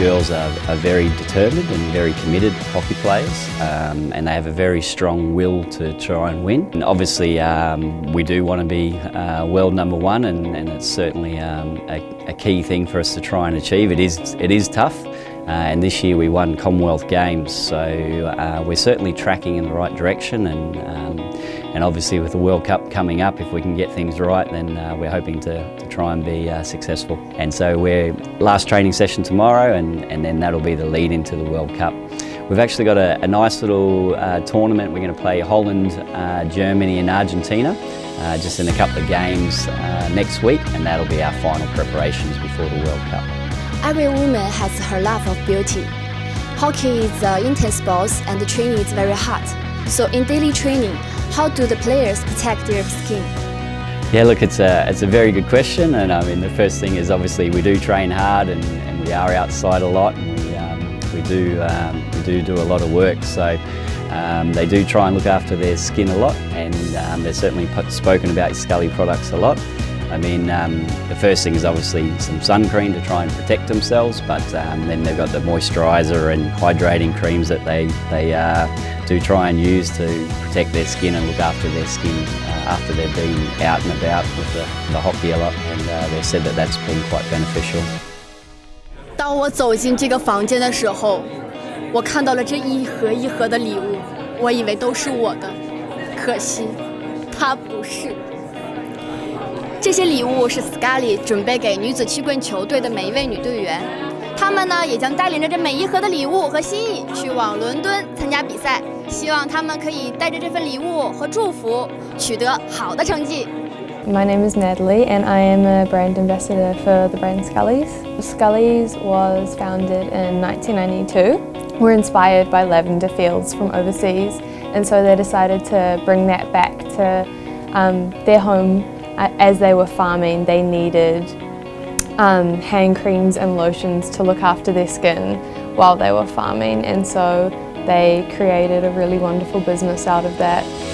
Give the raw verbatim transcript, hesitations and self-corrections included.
girls are, are very determined and very committed hockey players, um, and they have a very strong will to try and win. And obviously um, we do want to be uh, world number one, and, and it's certainly um, a, a key thing for us to try and achieve. It is, it is tough. Uh, and this year we won Commonwealth Games, so uh, we're certainly tracking in the right direction, and, um, and obviously with the World Cup coming up, if we can get things right, then uh, we're hoping to, to try and be uh, successful. And so we're last training session tomorrow, and, and then that'll be the lead into the World Cup. We've actually got a, a nice little uh, tournament. We're going to play Holland, uh, Germany and Argentina uh, just in a couple of games uh, next week, and that'll be our final preparations before the World Cup. Every woman has her love of beauty. Hockey is an intense sport and the training is very hard. So in daily training, how do the players protect their skin? Yeah, look, it's a, it's a very good question, and I mean the first thing is obviously we do train hard, and, and we are outside a lot, and we, um, we, do, um, we do do a lot of work. So um, they do try and look after their skin a lot, and um, they're certainly spoken about Scully products a lot. I mean, um, the first thing is obviously some sun cream to try and protect themselves, but um, then they've got the moisturiser and hydrating creams that they, they uh, do try and use to protect their skin and look after their skin uh, after they've been out and about with the, the hockey a lot, and uh, they've said that that's been quite beneficial. 当我走进这个房间的时候，我看到了这一盒一盒的礼物，我以为都是我的，可惜它不是。 这些礼物是 Scully 准备给女子曲棍球队的每一位女队员，她们呢也将带领着这每一盒的礼物和心意去往伦敦参加比赛，希望她们可以带着这份礼物和祝福取得好的成绩。 My name is Natalie and I am a brand ambassador for the brand Scully's. Scully's was founded in nineteen ninety-two. We're inspired by lavender fields from overseas, and so they decided to bring that back to um, their home. As they were farming, they needed um, hand creams and lotions to look after their skin while they were farming, and so they created a really wonderful business out of that.